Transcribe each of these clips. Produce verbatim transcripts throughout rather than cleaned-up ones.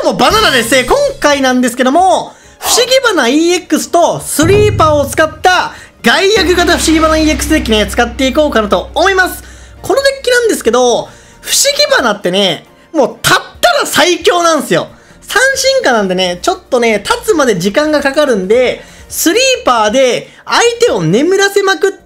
どうもバナナです。今回なんですけども、不思議花 イーエックス とスリーパーを使った外役型不思議花 イーエックス デッキね、使っていこうかなと思います。このデッキなんですけど、不思議花ってね、もうたったら最強なんですよ。三進化なんでね、ちょっとね、立つまで時間がかかるんで、スリーパーで相手を眠らせまくって、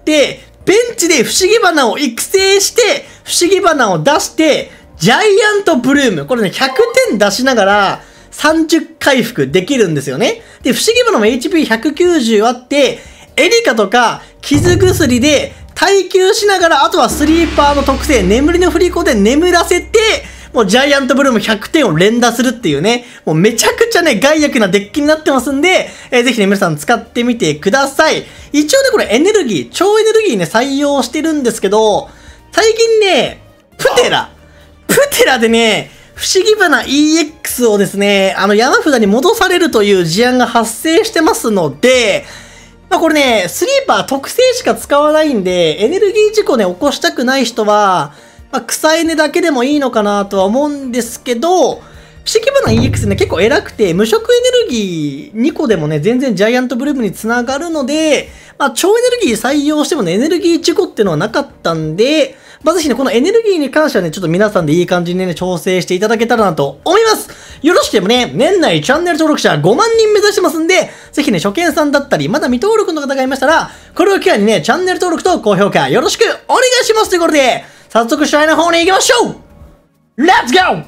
ベンチで不思議花を育成して、不思議花を出して、ジャイアントブルーム。これね、ひゃくてん出しながら、さんじゅう回復できるんですよね。で、不思議花も エイチピーひゃくきゅうじゅう あって、エリカとか、傷薬で耐久しながら、あとはスリーパーの特性、眠りの振り子で眠らせて、もうジャイアントブルームひゃくてんを連打するっていうね、もうめちゃくちゃね、害悪なデッキになってますんで、えー、ぜひね、皆さん使ってみてください。一応ね、これエネルギー、超エネルギーね、採用してるんですけど、最近ね、プテラ、プテラでね、不思議花 イーエックス をですね、あの山札に戻されるという事案が発生してますので、まあこれね、スリーパー特性しか使わないんで、エネルギー事故ね、起こしたくない人は、まあ、草エネだけでもいいのかなとは思うんですけど、不思議花 イーエックス ね、結構偉くて、無色エネルギーにこでもね、全然ジャイアントブルームにつながるので、まあ、超エネルギー採用してもね、エネルギー事故っていうのはなかったんで、まあ、ぜひね、このエネルギーに関してはね、ちょっと皆さんでいい感じにね、調整していただけたらなと思います。よろしければね、年内チャンネル登録者ごまんにん目指してますんで、ぜひね、初見さんだったり、まだ未登録の方がいましたら、これを機会にね、チャンネル登録と高評価よろしくお願いしますということで、早速試合の方に行きましょう。 Let's go!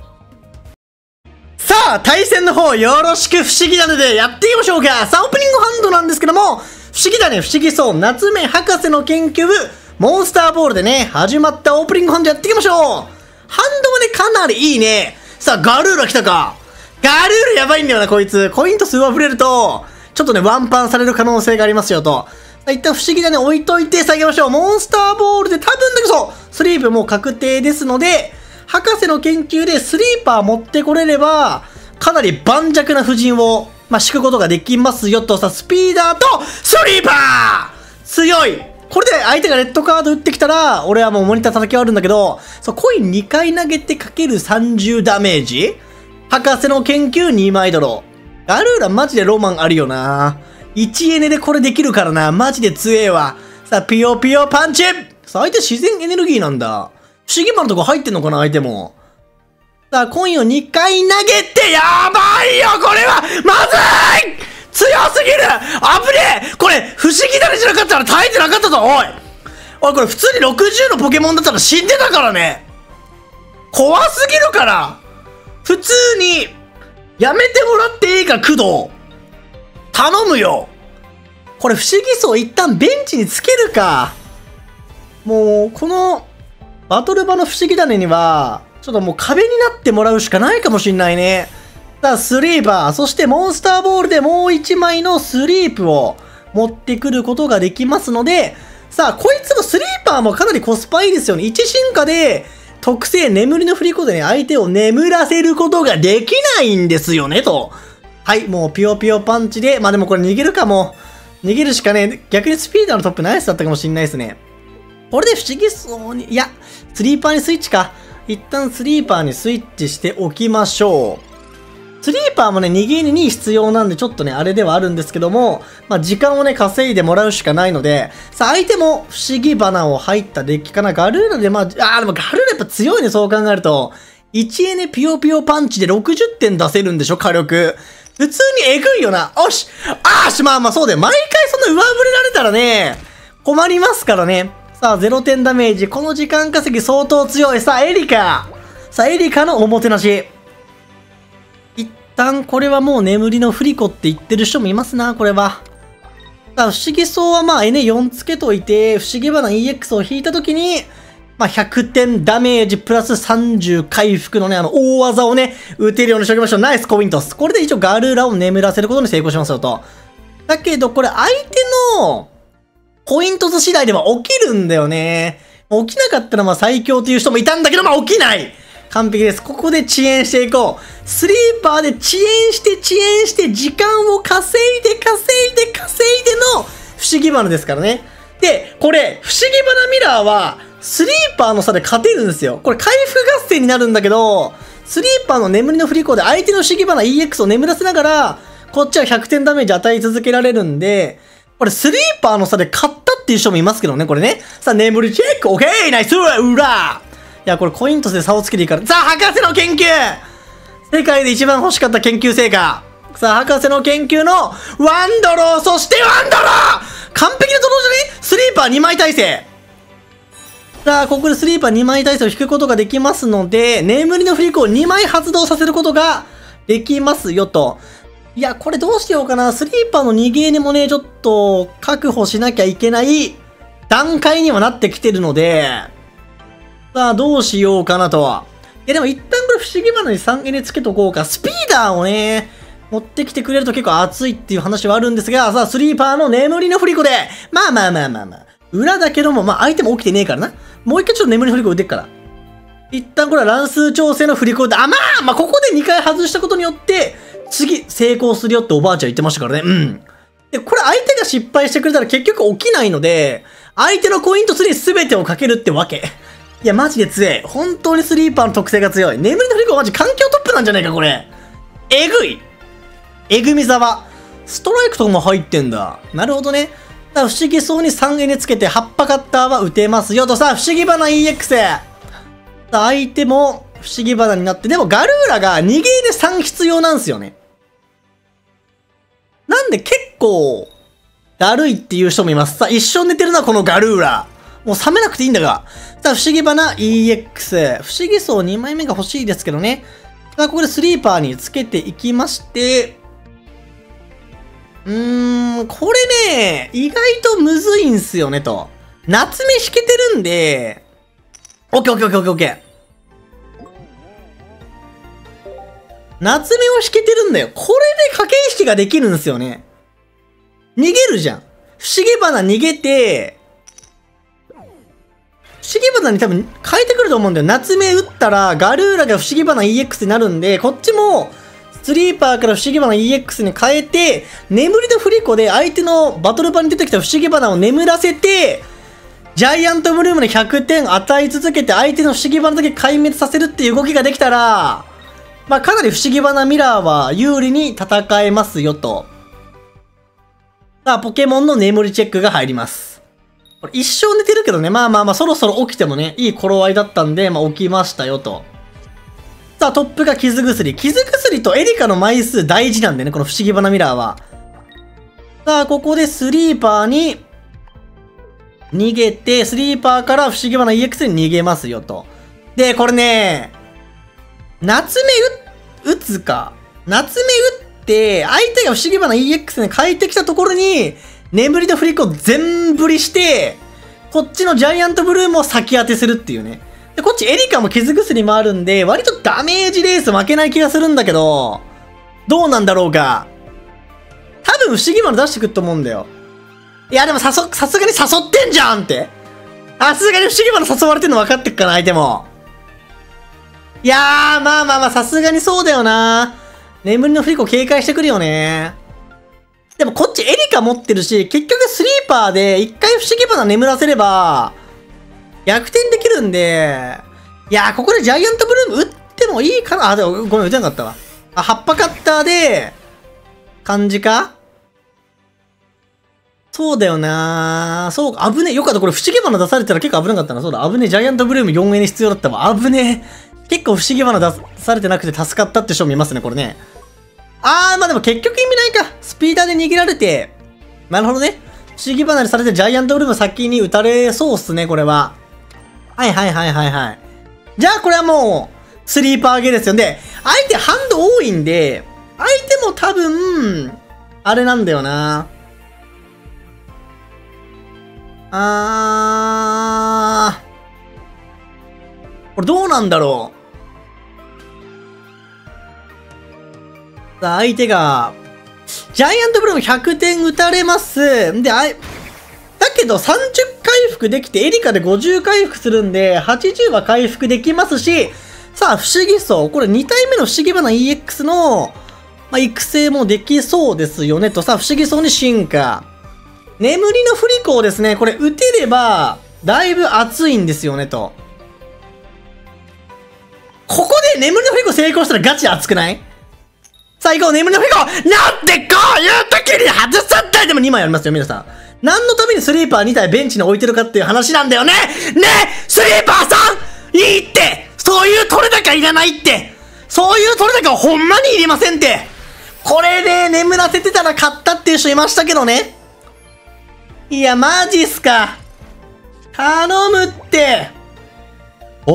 さあ、対戦の方よろしく不思議種でやっていきましょうか。さあ、オープニングハンドなんですけども、不思議種不思議そう夏目博士の研究部、モンスターボールでね、始まったオープニングハンドやっていきましょう。ハンドはね、かなりいいね。さあ、ガルーラ来たか。ガルーラやばいんだよな、こいつ。コイント数は触れると、ちょっとね、ワンパンされる可能性がありますよと。さあ、一旦不思議種置いといて、さあ行きましょう。モンスターボールで多分だけど、スリープもう確定ですので、博士の研究でスリーパー持ってこれれば、かなり盤石な布陣を、まあ、敷くことができますよと。さあ、スピーダーとスリーパー強い。これで相手がレッドカード打ってきたら、俺はもうモニター叩き終わるんだけど、そう、コインにかい投げてかけるさんじゅうダメージ。博士の研究にまいドロー。ガルーラマジでロマンあるよな。いちエネでこれできるからな。マジで強えわ。さあ、ピヨピヨパンチ。さあ、相手自然エネルギーなんだ。不思議花のとこ入ってんのかな、相手も。さあ、コインをにかい投げて、やばいよ、これはまずい強すぎるあぶねえこれ、不思議種じゃなかったら耐えてなかったぞ、おいおい、これ普通にろくじゅうのポケモンだったら死んでたからね。怖すぎるから。普通に、やめてもらっていいか、工藤。頼むよ。これ不思議層一旦ベンチにつけるか。もう、この、バトル場の不思議種には、ちょっともう壁になってもらうしかないかもしんないね。さあ、スリーパー、そしてモンスターボールでもういちまいのスリープを持ってくることができますので、さあ、こいつのスリーパーもかなりコスパいいですよね。いち進化で、特性眠りの振り子でね、相手を眠らせることができないんですよね、と。はい、もうピヨピヨパンチで、まあでもこれ逃げるかも。逃げるしかね、逆にスピードのトップナイスだったかもしんないですね。これで不思議そうに、いや、スリーパーにスイッチか。一旦スリーパーにスイッチしておきましょう。スリーパーもね、逃げに必要なんで、ちょっとね、あれではあるんですけども、まあ、時間をね、稼いでもらうしかないので、さあ、相手も不思議花を入ったデッキかな。ガルーラで、まあ、あー、でもガルーラやっぱ強いね、そう考えると。いちエネピヨピヨパンチでろくじゅってん出せるんでしょ、火力。普通にえぐいよな。おしあーし、まあまあそうだよ。毎回そんな上振れられたらね、困りますからね。さあ、ゼロてんダメージ。この時間稼ぎ相当強い。さあ、エリカ。さあ、エリカのおもてなし。一旦、これはもう眠りの振り子って言ってる人もいますな、これは。さあ、不思議そうはまあ、エネよん つけといて、不思議花 イーエックス を引いたときに、まあ、ひゃくてんダメージプラスさんじゅう回復のね、あの、大技をね、打てるようにしておきましょう。ナイスコイントス。これで一応ガルーラを眠らせることに成功しますよと。だけど、これ相手の、コイントス次第では起きるんだよね。起きなかったらまあ最強という人もいたんだけど、まあ起きない完璧です。ここで遅延していこう。スリーパーで遅延して遅延して時間を稼いで稼いで稼いでの不思議花ですからね。で、これ、不思議花ミラーは、スリーパーの差で勝てるんですよ。これ回復合戦になるんだけど、 スリーパーの眠りの振り子で相手の不思議花 イーエックス を眠らせながら、こっちはひゃくてんダメージ与え続けられるんで、これスリーパーの差で勝ったっていう人もいますけどね、これね。さあ、眠りチェック、オッケーナイス裏いや、これコイントスで差をつけていいから。さあ、博士の研究世界で一番欲しかった研究成果。さあ、博士の研究のワンドロー、そしてワンドロー完璧なドローじゃねスリーパーにまい耐性。さあ、ここでスリーパーにまい耐性を引くことができますので、眠りの振り子をにまい発動させることができますよと。いや、これどうしようかな。スリーパーのにゲーにもね、ちょっと確保しなきゃいけない段階にはなってきてるので、さあ、どうしようかなとは。いや、でも一旦これ不思議花にさんエネつけとこうか。スピーダーをね、持ってきてくれると結構熱いっていう話はあるんですが、さあ、スリーパーの眠りの振り子で、まあまあまあまあまあ、裏だけども、まあ相手も起きてねえからな。もう一回ちょっと眠りの振り子打ってっから。一旦これは乱数調整の振り子で、あ、まあまあここでにかい外したことによって、次成功するよっておばあちゃん言ってましたからね。うん。で、これ相手が失敗してくれたら結局起きないので、相手のコイントスに全てをかけるってわけ。いや、マジで強い。本当にスリーパーの特性が強い。眠りの振り子マジ環境トップなんじゃないか、これ。えぐい。えぐみざストライクとかも入ってんだ。なるほどね。だから不思議そうにさんエネつけて、葉っぱカッターは打てますよと。さあ、不思議花 イーエックス。さあ、相手も不思議花になって、でもガルーラがにゲーでさん必要なんですよね。なんで結構、だるいっていう人もいます。さあ、一緒に寝てるのはこのガルーラ。もう冷めなくていいんだが。さあ、不思議花 イーエックス。不思議層にまいめが欲しいですけどね。さあ、ここでスリーパーにつけていきまして、うーん、これね、意外とむずいんすよね、と。夏目引けてるんで、オッケーオッケーオッケーオッケーオッケー。夏目を引けてるんだよ。これで駆け引きができるんですよね。逃げるじゃん。不思議花逃げて、不思議花に多分変えてくると思うんだよ。夏目打ったら、ガルーラが不思議花 イーエックス になるんで、こっちも、スリーパーから不思議花 イーエックス に変えて、眠りの振り子で相手のバトル場に出てきた不思議花を眠らせて、ジャイアントブルームでひゃくてん与え続けて相手の不思議花だけ壊滅させるっていう動きができたら、まあかなり不思議花ミラーは有利に戦えますよと。さあ、ポケモンの眠りチェックが入ります。これ一生寝てるけどね、まあまあまあそろそろ起きてもね、いい頃合いだったんで、まあ起きましたよと。さあ、トップが傷薬。傷薬とエリカの枚数大事なんでね、この不思議花ミラーは。さあ、ここでスリーパーに逃げて、スリーパーから不思議花 イーエックス に逃げますよと。で、これね、夏目打つか。夏目打って、相手が不思議花 イーエックス に変えてきたところに、眠りの振り子を全振りして、こっちのジャイアントブルームを先当てするっていうね。で、こっちエリカも傷薬もあるんで、割とダメージレース負けない気がするんだけど、どうなんだろうか。多分不思議花出してくると思うんだよ。いや、でもさそ、さすがに誘ってんじゃんって。さすがに不思議花誘われてんの分かってっかな、相手も。いやー、まあまあまあ、さすがにそうだよな。眠りの振り子警戒してくるよね。でもこっちエリカ持ってるし、結局スリーパーで一回不思議花眠らせれば、逆転できるんで、いやー、ここでジャイアントブルーム打ってもいいかな。あ、でもごめん、打てなかったわ。あ、葉っぱカッターで、感じかそうだよなー。そう、危ねえ。よかった。これ不思議花出されたら結構危なかったな。そうだ、危ねえ。ジャイアントブルームよんエネ必要だったわ。危ねえ。結構不思議花出されてなくて助かったって人もいますね、これね。あー、まあでも結局意味ないか。スピーダーで逃げられて。なるほどね。不思議花にされてジャイアントブルーム先に撃たれそうっすね、これは。はいはいはいはいはい。じゃあこれはもう、スリーパーゲーですよ。で、相手ハンド多いんで、相手も多分、あれなんだよな。あー。これどうなんだろう。さあ、相手が、ジャイアントブルームひゃくてん打たれます。で、あい、だけどさんじゅっ回復できて、エリカでごじゅう回復するんで、はちじゅうは回復できますし、さあ、不思議層。これに体目の不思議花 イーエックス の、まあ、育成もできそうですよね。と、さあ、不思議層に進化。眠りの振り子をですね、これ打てれば、だいぶ熱いんですよね、と。 ここで眠りのフリコ成功したらガチ熱くない？さあ行こう、眠りのフリコ。なんでこういう時に外さったい。でもにまいありますよ、皆さん。何のためにスリーパーにたいベンチに置いてるかっていう話なんだよね。ねえ、スリーパーさん、いいって。そういう取れ高いらないって。そういう取れ高はほんまにいりませんって。これで眠らせてたら勝ったっていう人いましたけどね。いや、マジっすか。頼むって。本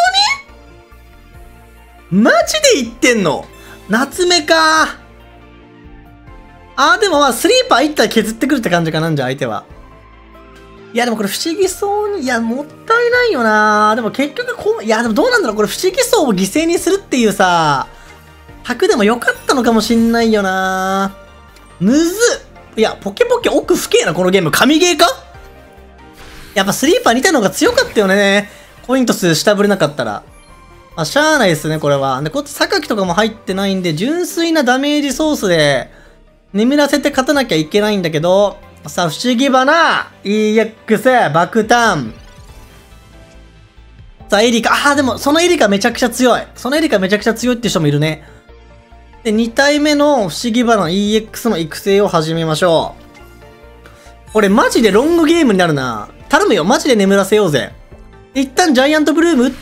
当に？マジで言ってんの？夏目か。あー、でもまあ、スリーパーいったら削ってくるって感じかなんじゃ、相手は。いや、でもこれ不思議そうに、いや、もったいないよな。でも結局こう、いや、でもどうなんだろう、これ不思議そうを犠牲にするっていうさ、白でもよかったのかもしんないよな。むずっ。いや、ポケポケ奥深えな、このゲーム。神ゲーか？やっぱスリーパーにたいの方が強かったよね。コイントス下振れなかったら。まあ、しゃあないですね、これは。で、こっち、榊とかも入ってないんで、純粋なダメージソースで、眠らせて勝たなきゃいけないんだけど、さあ、不思議花、イーエックス、爆弾。さあ、エリカ、ああ、でも、そのエリカめちゃくちゃ強い。そのエリカめちゃくちゃ強いって人もいるね。で、にたいめの不思議花 イーエックス の育成を始めましょう。これマジでロングゲームになるな。頼むよ、マジで眠らせようぜ。一旦ジャイアントブルーム打って、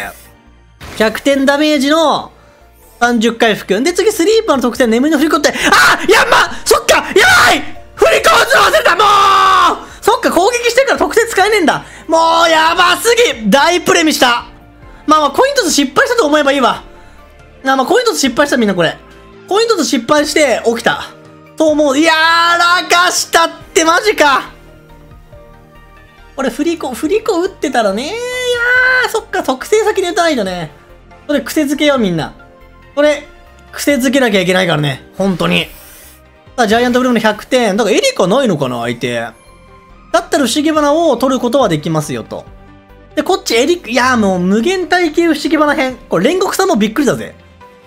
ひゃくてんダメージのさんじゅっかい復。で、次スリーパーの得点、眠りの振り子って、あやんまそっかやばい振り子をずらせたもうそっか、攻撃してから得点使えねえんだ。もうやばすぎ大プレミした。まあまあ、コイントス失敗したと思えばいいわ。あまあ、コイントス失敗したみんなこれ。コイントス失敗して起きた。と思う。やらかしたってマジか。これ振り子、振り子打ってたらね。いやー、そっか、特性先に打たないとね。これ癖付けようみんな。これ、癖付けなきゃいけないからね。本当に。さあ、ジャイアントブルームのひゃくてん。だからエリカないのかな相手。だったら不思議花を取ることはできますよと。で、こっちエリカ、いやーもう無限体系不思議花編。これ煉獄さんもびっくりだぜ。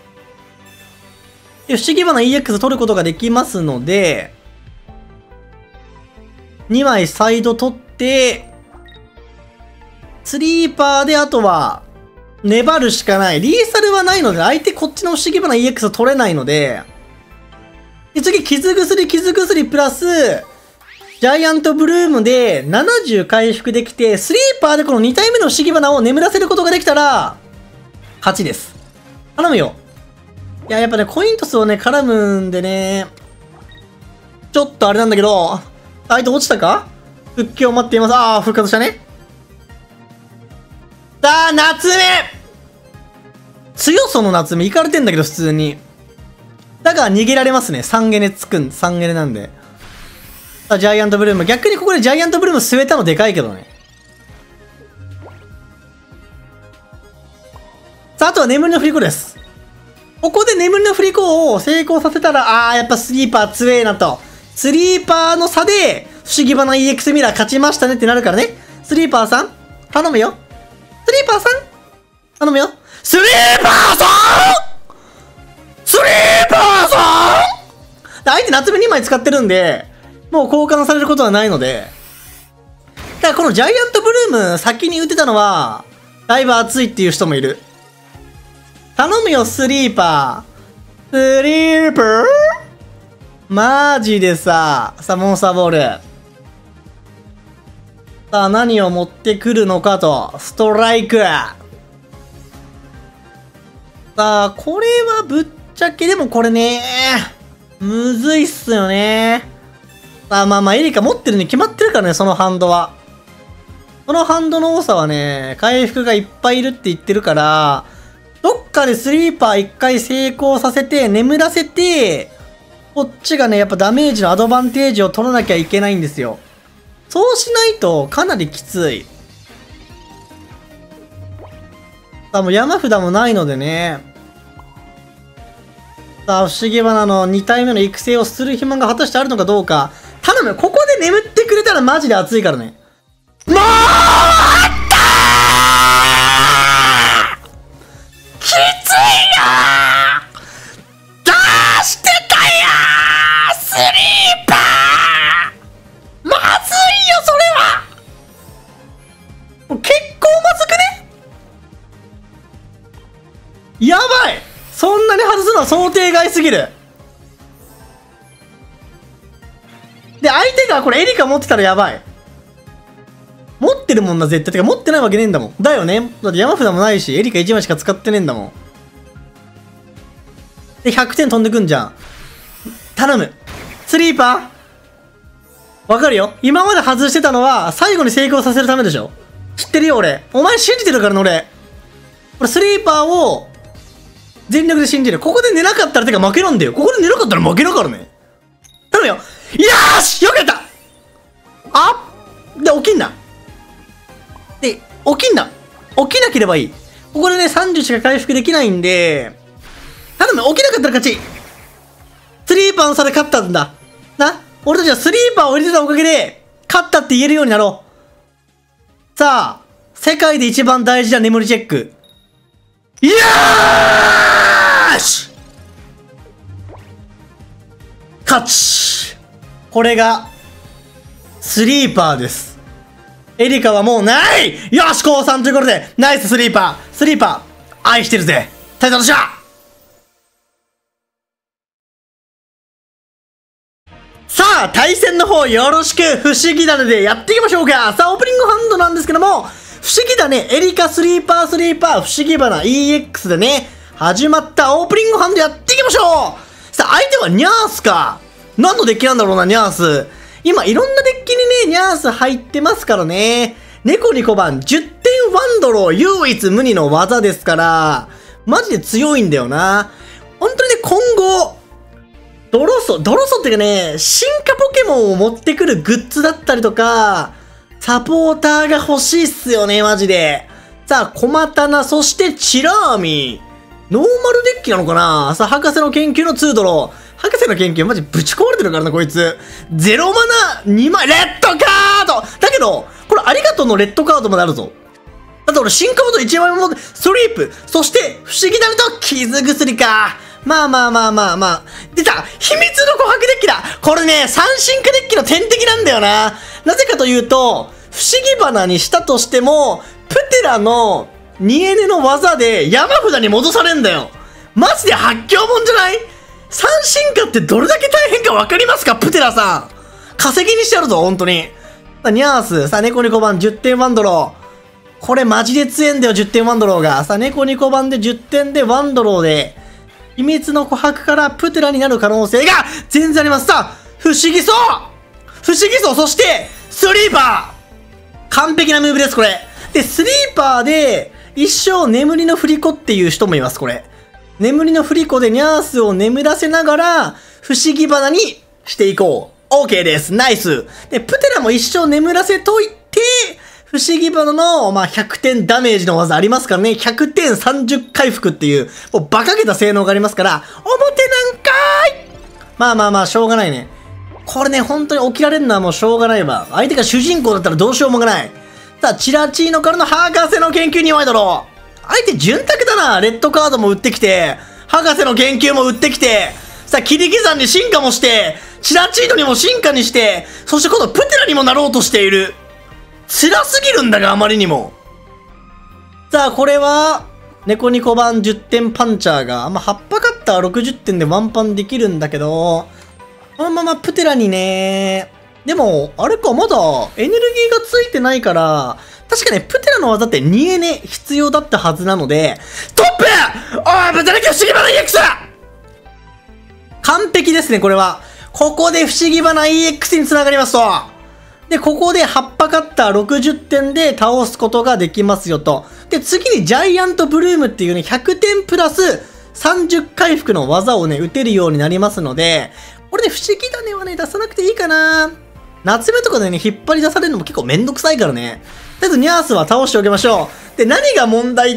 で、不思議花 イーエックス 取ることができますので、にまいサイド取って、スリーパーであとは、粘るしかない。リーサルはないので、相手こっちの不思議花 イーエックス 取れないので、で、次、傷薬、傷薬プラス、ジャイアントブルームでななじゅう回復できて、スリーパーでこのにたいめの不思議花を眠らせることができたら、勝ちです。頼むよ。いや、やっぱね、コイントスをね、絡むんでね、ちょっとあれなんだけど、相手落ちたか？復帰を待っています。ああ、復活したね。さあ、夏目強その夏目、いかれてんだけど、普通に。だから逃げられますね。さんゲネつくん、さんゲネなんで。さあ、ジャイアントブルーム。逆にここでジャイアントブルーム据えたのでかいけどね。さあ、あとは眠りの振り子です。ここで眠りの振り子を成功させたら、あー、やっぱスリーパー強えなと。スリーパーの差で、不思議花 イーエックス ミラー勝ちましたねってなるからね。スリーパーさん、頼むよ。スリーパーさん頼むよ。スリーパーさんスリーパーさん相手夏目にまい使ってるんで、もう交換されることはないので。だからこのジャイアントブルーム先に打てたのは、だいぶ熱いっていう人もいる。頼むよ、スリーパー。スリーパーマジでさ、さあ、モンスターボール。さあ、何を持ってくるのかと。ストライク。さあ、これはぶっちゃけ、でもこれね、むずいっすよね。さあ、まあまあ、エリカ持ってるに決まってるからね、そのハンドは。そのハンドの多さはね、回復がいっぱいいるって言ってるから、どっかでスリーパー一回成功させて、眠らせて、こっちがね、やっぱダメージのアドバンテージを取らなきゃいけないんですよ。そうしないとかなりきつい。さあ、もう山札もないのでね。さあ、不思議花のにたいめの育成をする暇が果たしてあるのかどうか。頼む、ここで眠ってくれたらマジで熱いからね。もうあったーきついよー出してたよースリーパーまずいよ、それはもう結構まずくね。 想定外すぎる。で、相手がこれエリカ持ってたらやばい。持ってるもんな、絶対。てか持ってないわけねえんだもん。だよね。だって山札もないし、エリカいちまいしか使ってねえんだもん。で、ひゃくてん飛んでくんじゃん。頼む。スリーパーわかるよ。今まで外してたのは、最後に成功させるためでしょ。知ってるよ、俺。お前信じてるからね、俺。これスリーパーを、全力で信じる。ここで寝なかったら、てか負けなんだよ。ここで寝なかったら負けだからね。頼むよ。よーしよくやったあで、起きんな。で、起きんな。起きなければいい。ここでね、さんじゅうしか回復できないんで、頼む、起きなかったら勝ち。スリーパーの差で勝ったんだ。な、俺たちはスリーパーを入れてたおかげで、勝ったって言えるようになろう。さあ、世界で一番大事な眠りチェック。よーし勝ち。これが、スリーパーです。エリカはもうないよし、降参ということで、ナイススリーパースリーパー愛してるぜ大佐としゃさあ、対戦の方よろしく不思議種でやっていきましょうか。さあ、オープニングハンドなんですけども、不思議だね、エリカスリーパースリーパー不思議花 イーエックス でね、始まったオープニングハンドやっていきましょう。さあ、相手はニャースか。何のデッキなんだろうな、ニャース。今、いろんなデッキにね、ニャース入ってますからね。猫に小判、じゅってんワンドロー、唯一無二の技ですから、マジで強いんだよな。本当にね、今後、ドロソ、ドロソっていうかね、進化ポケモンを持ってくるグッズだったりとか、サポーターが欲しいっすよね、マジで。さあ、コマタナ、そしてチラーミ。ノーマルデッキなのかな。さあ、博士の研究のツードロー。博士の研究マジぶち壊れてるからな、こいつ。ゼロマナにまい、レッドカードだけど、これありがとうのレッドカードまであるぞ。だって俺進化ボードいちまいも持って、ストリープ、そして不思議なると傷薬か。まあまあまあまあまあ。出た秘密の琥珀デッキだ。これね、三進化デッキの天敵なんだよな。なぜかというと、不思議花にしたとしても、プテラのニエネの技で山札に戻されんだよ。マジで発狂もんじゃない？三進化ってどれだけ大変か分かりますか、プテラさん。稼ぎにしてやるぞ、本当に。ニャース、さあ、猫に小判じゅってんワンドロー。これマジで強えんだよ、じゅってんワンドローが。さあ、猫に小判でじゅってんでワンドローで、秘密の琥珀からプテラになる可能性が全然あります。さあ、不思議そう不思議そうそして、スリーパー完璧なムーブです、これ。で、スリーパーで、一生眠りの振り子っていう人もいます、これ。眠りの振り子でニャースを眠らせながら、不思議花にしていこう。OK です。ナイス。で、プテラも一生眠らせといて、不思議花の、まあ、ひゃくてんダメージの技ありますからね。ひゃくてんさんじゅう回復っていう、もう馬鹿げた性能がありますから、表なんかーいまあまあまあ、しょうがないね。これね、本当に起きられるのはもうしょうがないわ。相手が主人公だったらどうしようもない。さあ、チラチーノからの博士の研究に弱いだろう。相手潤沢だな。レッドカードも売ってきて、博士の研究も売ってきて、さあ、切り刻んで進化もして、チラチーノにも進化にして、そして今度プテラにもなろうとしている。辛すぎるんだが、あまりにも。さあ、これは、猫に小判じゅってんパンチャーが、まあ、葉っぱカッターろくじゅってんでワンパンできるんだけど、このままプテラにね、でも、あれか、まだエネルギーがついてないから、確かね、プテラの技ってにエネ必要だったはずなので、ストップおい、ブタラキ不思議花 イーエックス！ 完璧ですね、これは。ここで不思議花 イーエックス につながりますと。で、ここで葉っぱカッターろくじゅってんで倒すことができますよと。で、次にジャイアントブルームっていうね、ひゃくてんプラスさんじゅう回復の技をね、打てるようになりますので、これね、不思議種はね、出さなくていいかな。夏目とかでね、引っ張り出されるのも結構めんどくさいからね。とりあえずニャースは倒しておきましょう。で、何が問題って、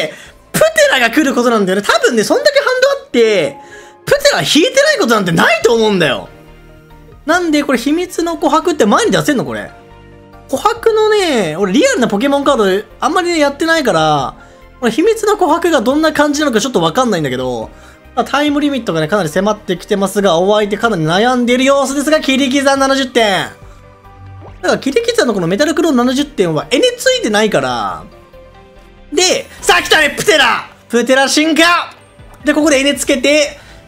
プテラが来ることなんだよね。多分ね、そんだけハンドあって、プテラ引いてないことなんてないと思うんだよ。なんで、これ秘密の琥珀って前に出せんのこれ。琥珀のね、俺リアルなポケモンカードあんまりね、やってないから、これ秘密の琥珀がどんな感じなのかちょっとわかんないんだけど、タイムリミットがね、かなり迫ってきてますが、お相手かなり悩んでいる様子ですが、切り刻んななじゅってん。だから切り刻んのこのメタルクローンななじゅってんはエネついてないから、で、さあ来たね、プテラプテラ進化で、ここでエネつけて、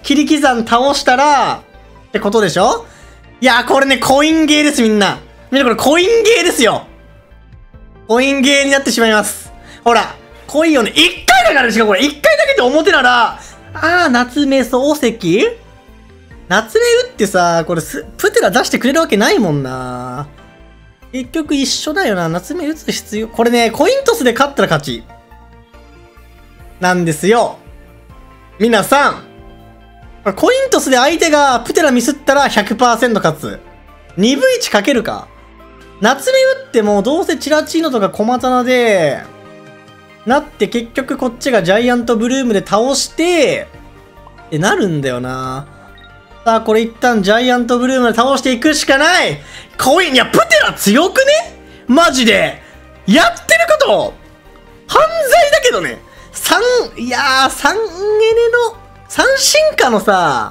切り刻ん倒したら、ってことでしょ？いやー、これね、コインゲーです、みんな。みんなこれコインゲーですよ。コインゲーになってしまいます。ほら、コインをね、一回だからしかこれ、一回だけって表なら、あー、夏目漱石？夏目打ってさ、これす、プテラ出してくれるわけないもんな。結局一緒だよな。夏目打つ必要。これね、コイントスで勝ったら勝ち。なんですよ。皆さん。これコイントスで相手がプテラミスったら ひゃくパーセント 勝つ。にぶいちかけるか。夏目打ってもどうせチラチーノとか小松菜で、なって結局こっちがジャイアントブルームで倒して、ってなるんだよな。さあ、これ一旦ジャイアントブルームで倒していくしかない。コイン、いや、プテラ強くね？マジで。やってること犯罪だけどね。三、いやー、三エネの、三進化のさ、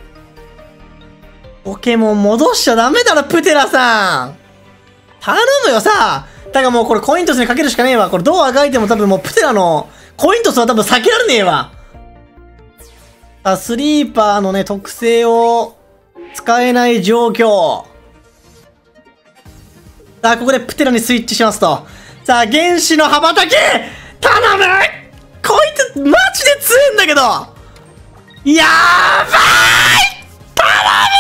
ポケモン戻しちゃダメだろ、プテラさん。頼むよさ。だからもうこれコイントスにかけるしかねえわ。これどうあがいても多分もうプテラのコイントスは多分避けられねえわ。あ、スリーパーのね、特性を使えない状況。さあ、ここでプテラにスイッチしますと。さあ、原子の羽ばたき頼む！こいつ、マジで強いんだけどやばーい頼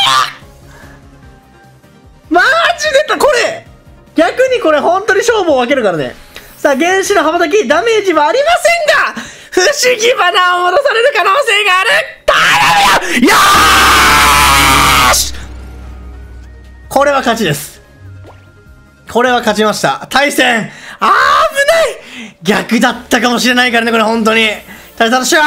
むよマジでこれ逆にこれ本当に勝負を分けるからね。さあ、原子の羽ばたき、ダメージはありませんが、不思議花を戻される可能性がある頼むよよーしこれは勝ちです。これは勝ちました。対戦あー危ない逆だったかもしれないからね、これ本当に。対戦しよ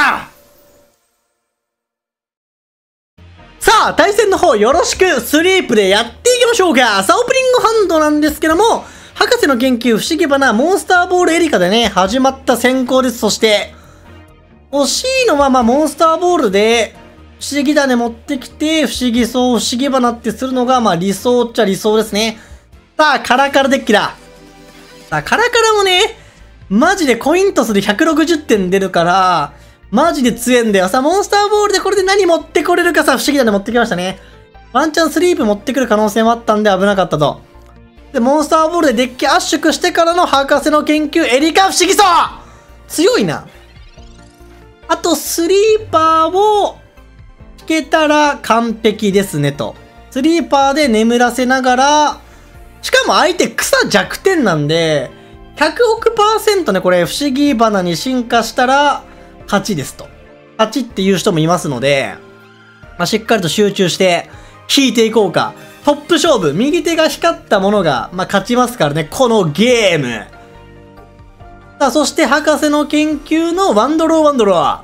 さあ、対戦の方よろしくスリープでやっていきましょうか。さあ、オープニングハンドなんですけども、博士の研究不思議花モンスターボールエリカでね、始まった先行です。そして、欲しいのはまあモンスターボールで、不思議種持ってきて、不思議草、不思議花ってするのがまあ理想っちゃ理想ですね。さあ、カラカラデッキだ。さあ、カラカラもね、マジでコイントスでひゃくろくじゅってん出るから、マジで強いんだよ。さあ、モンスターボールでこれで何持ってこれるかさ、不思議種持ってきましたね。ワンチャンスリープ持ってくる可能性もあったんで危なかったと。で、モンスターボールでデッキ圧縮してからの博士の研究、エリカ不思議草強いな。あと、スリーパーを引けたら完璧ですねと。スリーパーで眠らせながら、しかも相手草弱点なんで、ひゃくおくパーセントね、これ不思議花に進化したら勝ちですと。勝ちっていう人もいますので、まあ、しっかりと集中して引いていこうか。トップ勝負、右手が光ったものが、まあ、勝ちますからね、このゲーム。さあ、そして博士の研究のワンドローワンドロー。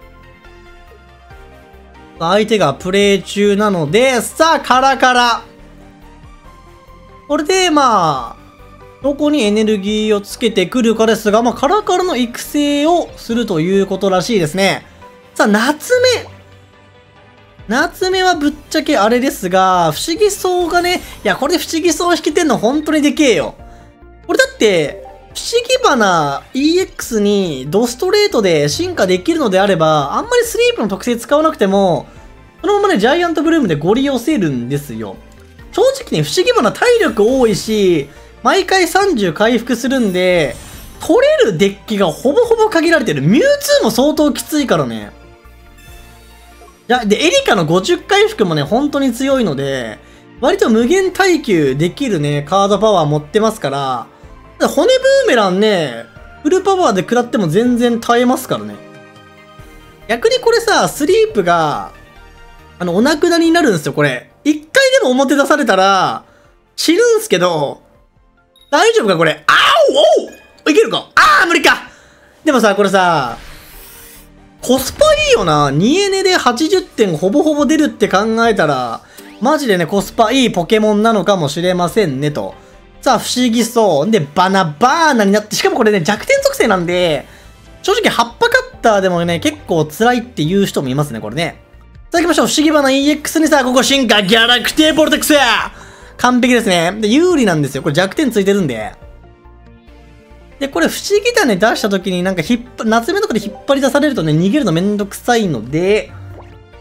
相手がプレイ中なので、さあ、カラカラ。これで、まあ、どこにエネルギーをつけてくるかですが、まあ、カラカラの育成をするということらしいですね。さあ、夏目。夏目はぶっちゃけあれですが、不思議草がね、いや、これで不思議草引けてんの本当にでけえよ。これだって、不思議花 イーエックス にドストレートで進化できるのであれば、あんまりスリープの特性使わなくても、そのままね、ジャイアントブルームでゴリ寄せるんですよ。正直ね、不思議花体力多いし、毎回さんじゅう回復するんで、取れるデッキがほぼほぼ限られてる。ミュウツーも相当きついからね。いや、で、エリカのごじゅっ回復もね、本当に強いので、割と無限耐久できるね、カードパワー持ってますから、骨ブーメランね、フルパワーで食らっても全然耐えますからね。逆にこれさ、スリープが、あの、お亡くなりになるんですよ、これ。一回でも表出されたら、死ぬんすけど、大丈夫かこれ。あおおいけるかあー無理かでもさ、これさ、コスパいいよな。にエネではちじゅってんほぼほぼ出るって考えたら、マジでね、コスパいいポケモンなのかもしれませんね、と。さあ、不思議そう。で、バナバーナになって、しかもこれね、弱点属性なんで、正直、葉っぱカッターでもね、結構辛いっていう人もいますね、これね。さあ行きましょう。不思議花 イーエックス にさ、ここ進化、ギャラクティボルテックス完璧ですね。で、有利なんですよ。これ弱点ついてるんで。で、これ不思議種出した時になんか引っ張、夏目とかで引っ張り出されるとね、逃げるのめんどくさいので、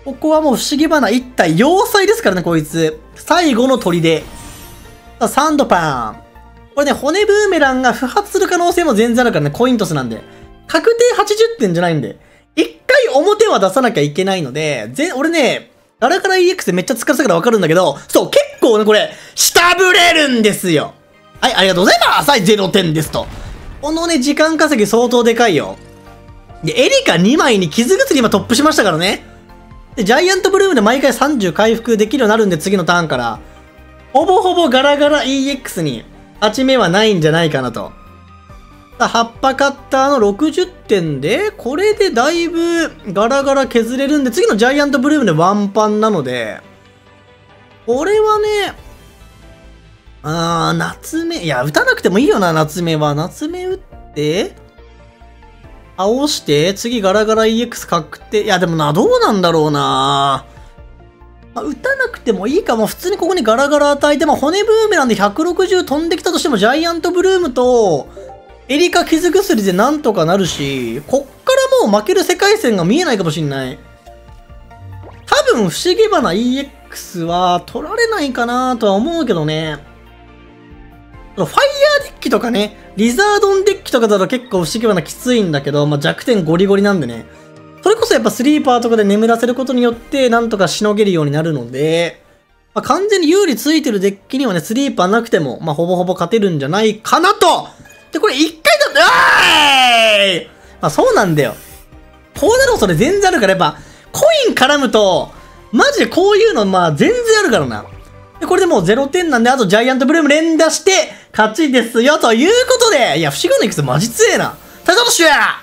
ここはもう不思議花一体、要塞ですからね、こいつ。最後の砦。さあ、サンドパン。これね、骨ブーメランが不発する可能性も全然あるからね、コイントスなんで。確定はちじゅってんじゃないんで。一回表は出さなきゃいけないので、ぜ、俺ね、ガラガラ イーエックス でめっちゃ使ってたからわかるんだけど、そう、結構ね、これ、下振れるんですよ。はい、ありがとうございます。はい、ゼロてんですと。このね、時間稼ぎ相当でかいよ。で、エリカにまいに傷薬今トップしましたからね。で、ジャイアントブルームで毎回さんじゅう回復できるようになるんで、次のターンから。ほぼほぼガラガラ イーエックス に勝ち目はないんじゃないかなと。さあ、葉っぱカッターのろくじゅってんで、これでだいぶガラガラ削れるんで、次のジャイアントブルームでワンパンなので、これはね、あー、夏目、いや、打たなくてもいいよな、夏目は。夏目打って、倒して、次ガラガラ イーエックス 確定。いや、でもな、どうなんだろうな。まあ、打たなくてもいいかも。普通にここにガラガラ与えて、まあ、骨ブーメランでひゃくろくじゅう飛んできたとしても、ジャイアントブルームと、エリカ傷薬でなんとかなるし、こっからもう負ける世界線が見えないかもしんない。多分、不思議花 イーエックス は取られないかなとは思うけどね。ファイヤーデッキとかね、リザードンデッキとかだと結構不思議花きついんだけど、まあ、弱点ゴリゴリなんでね。それこそやっぱスリーパーとかで眠らせることによってなんとかしのげるようになるので、まあ、完全に有利ついてるデッキにはね、スリーパーなくても、まあ、ほぼほぼ勝てるんじゃないかなと。で、これ一回だって、あーいまあ、そうなんだよ。こうなる恐れ全然あるから、やっぱ、コイン絡むと、マジでこういうの、まあ、全然あるからな。で、これでもうゼロてんなんで、あとジャイアントブルーム連打して、勝ちですよ、ということで、いや、不思議な X マジ強えな。大丈夫っしゅや